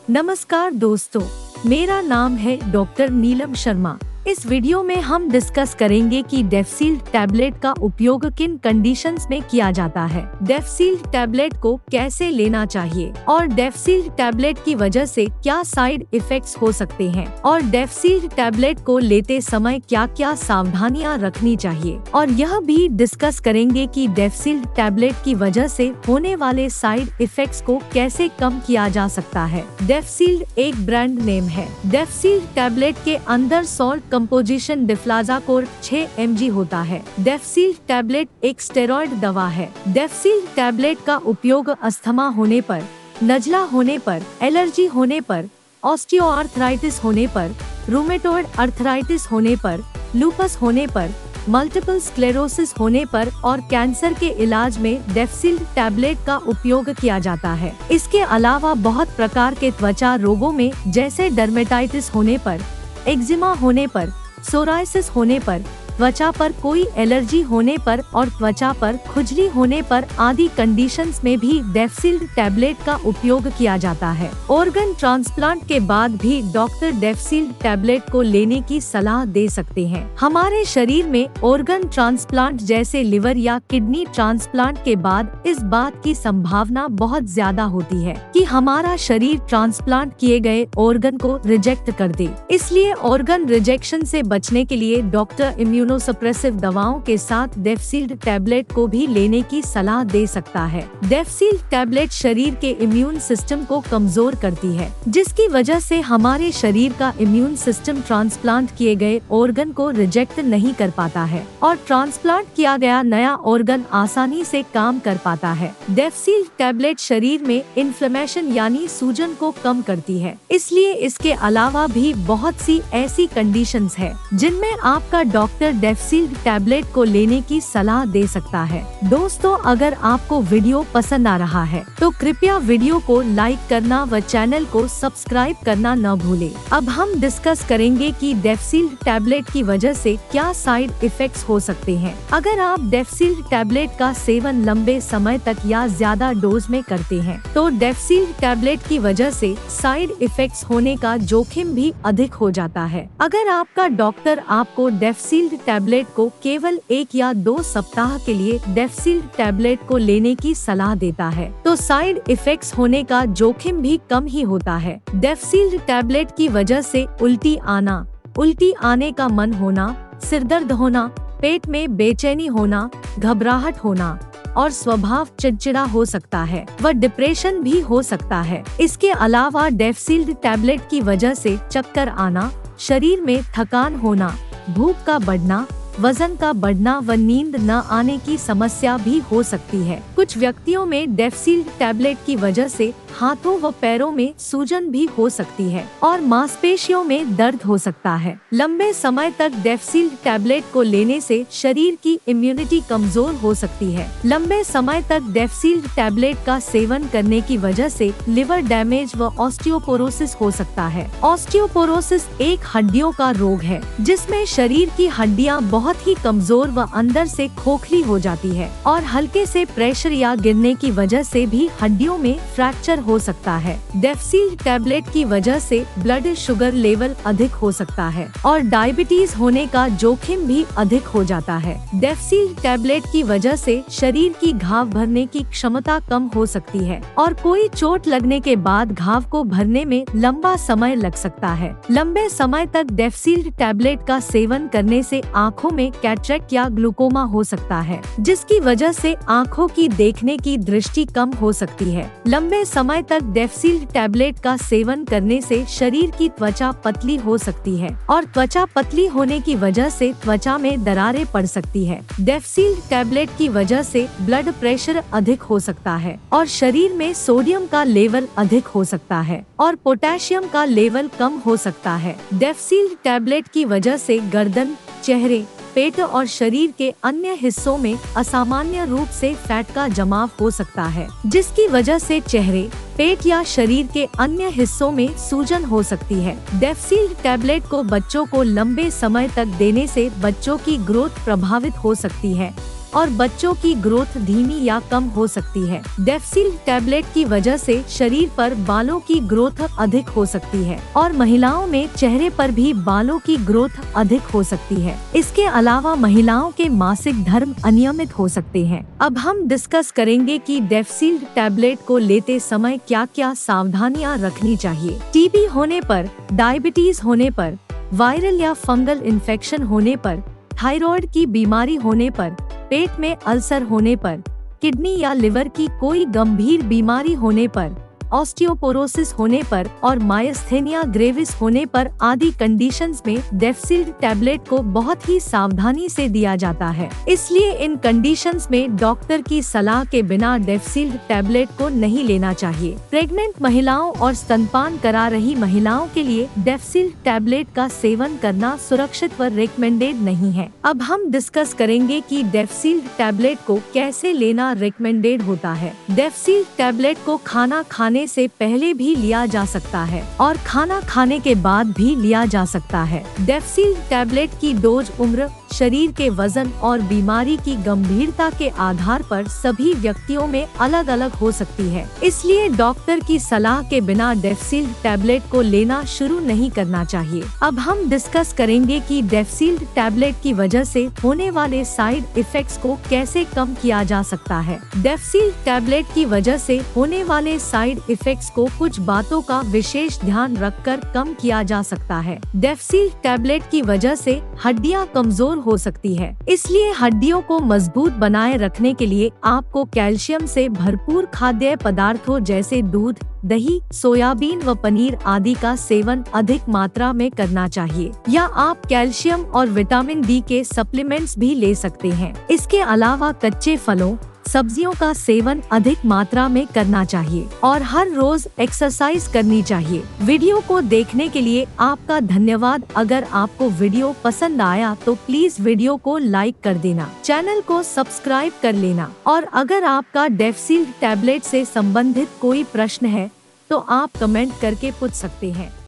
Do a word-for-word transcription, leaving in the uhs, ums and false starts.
नमस्कार दोस्तों, मेरा नाम है डॉक्टर नीलम शर्मा। इस वीडियो में हम डिस्कस करेंगे कि डेफसील्ड टैबलेट का उपयोग किन कंडीशंस में किया जाता है, डेफसील्ड टैबलेट को कैसे लेना चाहिए और डेफसील्ड टैबलेट की वजह से क्या साइड इफेक्ट्स हो सकते हैं और डेफसील्ड टैबलेट को लेते समय क्या क्या सावधानियां रखनी चाहिए। और यह भी डिस्कस करेंगे कि डेफसील्ड टैबलेट की वजह से होने वाले साइड इफेक्ट्स को कैसे कम किया जा सकता है। डेफसील्ड एक ब्रांड नेम है। डेफसील्ड टैबलेट के अंदर सॉल्ट कंपोजिशन डिफ्लाजाकोर छह एम जी होता है। डेफसील्ड टैबलेट एक स्टेरॉइड दवा है। डेफसील्ड टैबलेट का उपयोग अस्थमा होने पर, नज़ला होने पर, एलर्जी होने पर, ऑस्टियोआर्थराइटिस होने पर, रूमेटॉइड अर्थराइटिस होने पर, लूपस होने पर, मल्टीपल स्क्लेरोसिस होने पर और कैंसर के इलाज में डेफसील्ड टैबलेट का उपयोग किया जाता है। इसके अलावा बहुत प्रकार के त्वचा रोगों में जैसे डर्मेटाइटिस होने पर, एक्जिमा होने पर, सोरायसिस होने पर, त्वचा पर कोई एलर्जी होने पर और त्वचा पर खुजली होने पर आदि कंडीशंस में भी डेफसील्ड टैबलेट का उपयोग किया जाता है। ऑर्गन ट्रांसप्लांट के बाद भी डॉक्टर डेफसील्ड टैबलेट को लेने की सलाह दे सकते हैं। हमारे शरीर में ऑर्गन ट्रांसप्लांट जैसे लिवर या किडनी ट्रांसप्लांट के बाद इस बात की संभावना बहुत ज्यादा होती है कि हमारा शरीर ट्रांसप्लांट किए गए ऑर्गन को रिजेक्ट कर दे। इसलिए ऑर्गन रिजेक्शन से बचने के लिए डॉक्टर इम्यूनो सप्रेसिव दवाओं के साथ डेफसील्ड टैबलेट को भी लेने की सलाह दे सकता है। डेफसील्ड टैबलेट शरीर के इम्यून सिस्टम को कमजोर करती है, जिसकी वजह से हमारे शरीर का इम्यून सिस्टम ट्रांसप्लांट किए गए ऑर्गन को रिजेक्ट नहीं कर पाता है और ट्रांसप्लांट किया गया नया ऑर्गन आसानी से काम कर पाता है। डेफसील्ड टैबलेट शरीर में इन्फ्लेमेशन यानी सूजन को कम करती है। इसलिए इसके अलावा भी बहुत सी ऐसी कंडीशंस है जिनमें आपका डॉक्टर डेफसील्ड टैबलेट को लेने की सलाह दे सकता है। दोस्तों, अगर आपको वीडियो पसंद आ रहा है तो कृपया वीडियो को लाइक करना व चैनल को सब्सक्राइब करना न भूलें। अब हम डिस्कस करेंगे कि डेफसील्ड टैबलेट की वजह से क्या साइड इफेक्ट्स हो सकते हैं। अगर आप डेफसील्ड टैबलेट का सेवन लंबे समय तक या ज्यादा डोज में करते हैं तो डेफसील्ड टैबलेट की वजह से साइड इफेक्ट्स होने का जोखिम भी अधिक हो जाता है। अगर आपका डॉक्टर आपको डेफसील्ड टैबलेट को केवल एक या दो सप्ताह के लिए डेफसील्ड टैबलेट को लेने की सलाह देता है तो साइड इफेक्ट्स होने का जोखिम भी कम ही होता है। डेफसील्ड टैबलेट की वजह से उल्टी आना, उल्टी आने का मन होना, सिरदर्द होना, पेट में बेचैनी होना, घबराहट होना और स्वभाव चिड़चिड़ा हो सकता है व डिप्रेशन भी हो सकता है। इसके अलावा डेफसील्ड टैबलेट की वजह से चक्कर आना, शरीर में थकान होना, भूख का बढ़ना, वजन का बढ़ना व नींद न आने की समस्या भी हो सकती है। कुछ व्यक्तियों में डेफसील्ड टैबलेट की वजह से हाथों व पैरों में सूजन भी हो सकती है और मांसपेशियों में दर्द हो सकता है। लंबे समय तक डेफसील्ड टैबलेट को लेने से शरीर की इम्यूनिटी कमजोर हो सकती है। लंबे समय तक डेफसील्ड टैबलेट का सेवन करने की वजह से लिवर डैमेज व ऑस्टियोपोरोसिस हो सकता है। ऑस्टियोपोरोसिस एक हड्डियों का रोग है जिसमें शरीर की हड्डियां बहुत ही कमजोर व अंदर से खोखली हो जाती है और हल्के से प्रेशर या गिरने की वजह से भी हड्डियों में फ्रैक्चर हो सकता है। डेफसील्ड टैबलेट की वजह से ब्लड शुगर लेवल अधिक हो सकता है और डायबिटीज होने का जोखिम भी अधिक हो जाता है। डेफसील्ड टैबलेट की वजह से शरीर की घाव भरने की क्षमता कम हो सकती है और कोई चोट लगने के बाद घाव को भरने में लंबा समय लग सकता है। लंबे समय तक डेफसील्ड टैबलेट का सेवन करने से आँखों में कैटरेक्ट या ग्लूकोमा हो सकता है, जिसकी वजह से आँखों की देखने की दृष्टि कम हो सकती है। लंबे समय तक डेफसील्ड टैबलेट का सेवन करने से शरीर की त्वचा पतली हो सकती है और त्वचा पतली होने की वजह से त्वचा में दरारें पड़ सकती है। डेफसील्ड टैबलेट की वजह से ब्लड प्रेशर अधिक हो सकता है और शरीर में सोडियम का लेवल अधिक हो सकता है और पोटेशियम का लेवल कम हो सकता है। डेफसील्ड टैबलेट की वजह से गर्दन, चेहरे, पेट और शरीर के अन्य हिस्सों में असामान्य रूप से फैट का जमाव हो सकता है, जिसकी वजह से चेहरे, पेट या शरीर के अन्य हिस्सों में सूजन हो सकती है। डेफसील्ड टैबलेट को बच्चों को लंबे समय तक देने से बच्चों की ग्रोथ प्रभावित हो सकती है और बच्चों की ग्रोथ धीमी या कम हो सकती है। डेफसील्ड टैबलेट की वजह से शरीर पर बालों की ग्रोथ अधिक हो सकती है और महिलाओं में चेहरे पर भी बालों की ग्रोथ अधिक हो सकती है। इसके अलावा महिलाओं के मासिक धर्म अनियमित हो सकते हैं। अब हम डिस्कस करेंगे कि डेफसील्ड टैबलेट को लेते समय क्या क्या सावधानियां रखनी चाहिए। टीबी होने पर, डायबिटीज होने पर, वायरल या फंगल इन्फेक्शन होने पर, थायराइड की बीमारी होने पर, पेट में अल्सर होने पर, किडनी या लिवर की कोई गंभीर बीमारी होने पर, ऑस्टियोपोरोसिस होने पर और मायस्थेनिया ग्रेविस होने पर आदि कंडीशंस में डेफसील्ड टैबलेट को बहुत ही सावधानी से दिया जाता है। इसलिए इन कंडीशंस में डॉक्टर की सलाह के बिना डेफसील्ड टैबलेट को नहीं लेना चाहिए। प्रेग्नेंट महिलाओं और स्तनपान करा रही महिलाओं के लिए डेफसील्ड टैबलेट का सेवन करना सुरक्षित व रिकमेंडेड नहीं है। अब हम डिस्कस करेंगे कि डेफसील्ड टैबलेट को कैसे लेना रिकमेंडेड होता है। डेफसील्ड टैबलेट को खाना खाने से पहले भी लिया जा सकता है और खाना खाने के बाद भी लिया जा सकता है। डेफसील्ड टैबलेट की डोज उम्र, शरीर के वजन और बीमारी की गंभीरता के आधार पर सभी व्यक्तियों में अलग अलग हो सकती है। इसलिए डॉक्टर की सलाह के बिना डेफसील्ड टैबलेट को लेना शुरू नहीं करना चाहिए। अब हम डिस्कस करेंगे कि डेफसील्ड टैबलेट की वजह से होने वाले साइड इफेक्ट्स को कैसे कम किया जा सकता है। डेफसील्ड टैबलेट की वजह से होने वाले साइड इफेक्ट्स को कुछ बातों का विशेष ध्यान रखकर कम किया जा सकता है। डेफसील्ड टैबलेट की वजह से हड्डियां कमजोर हो सकती है, इसलिए हड्डियों को मजबूत बनाए रखने के लिए आपको कैल्शियम से भरपूर खाद्य पदार्थों जैसे दूध, दही, सोयाबीन व पनीर आदि का सेवन अधिक मात्रा में करना चाहिए, या आप कैल्शियम और विटामिन डी के सप्लीमेंट्स भी ले सकते हैं। इसके अलावा कच्चे फलों, सब्जियों का सेवन अधिक मात्रा में करना चाहिए और हर रोज एक्सरसाइज करनी चाहिए। वीडियो को देखने के लिए आपका धन्यवाद। अगर आपको वीडियो पसंद आया तो प्लीज वीडियो को लाइक कर देना, चैनल को सब्सक्राइब कर लेना और अगर आपका डेफसील्ड टैबलेट से संबंधित कोई प्रश्न है तो आप कमेंट करके पूछ सकते हैं।